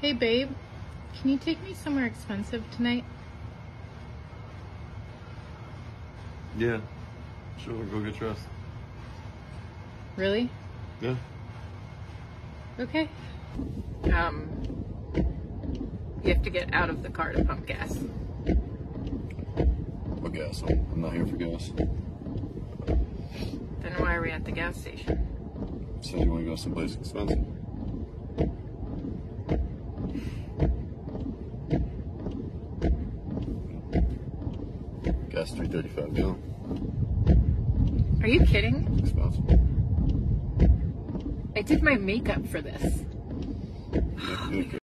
Hey babe, can you take me somewhere expensive tonight? Yeah, sure, go get dressed. Really? Yeah. Okay. You have to get out of the car to pump gas. What gas? I'm not here for gas. Then why are we at the gas station? So you want to go someplace expensive? Gas $3.35 a gallon. Are you kidding? Expensive. I did my makeup for this. Yeah,